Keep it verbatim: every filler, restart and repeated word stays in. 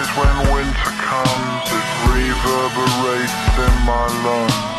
when winter comes, it reverberates in my lungs.